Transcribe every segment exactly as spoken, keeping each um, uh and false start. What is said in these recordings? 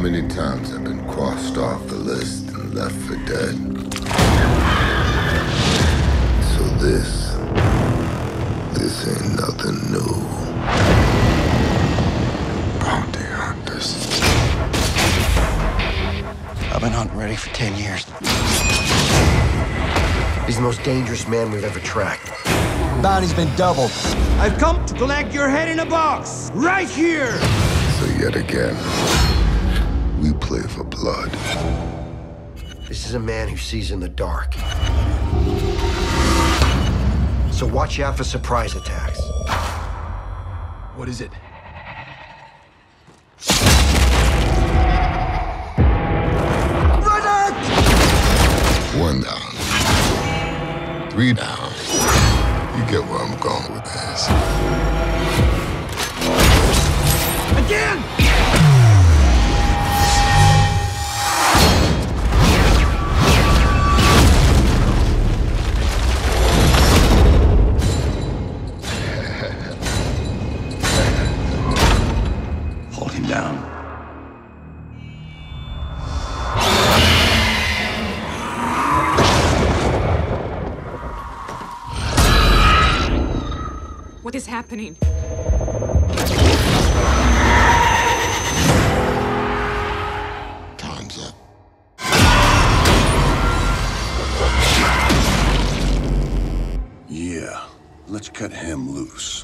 many times I've been crossed off the list and left for dead. So this, this ain't nothing new. Bounty hunters. I've been hunting Riddick for ten years. He's the most dangerous man we've ever tracked. Bounty's been doubled. I've come to collect your head in a box, right here! So yet again, we play for blood. This is a man who sees in the dark. So watch out for surprise attacks. What is it? Riddick! One down. Three down. You get where I'm going with this. Again! Hold him down. What is happening? Time's up. Yeah, let's cut him loose.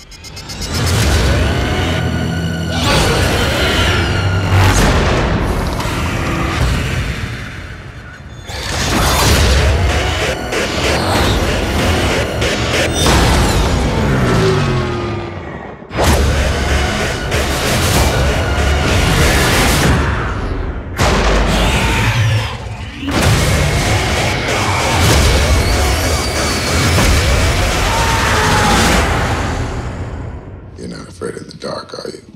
You're not afraid of the dark, are you?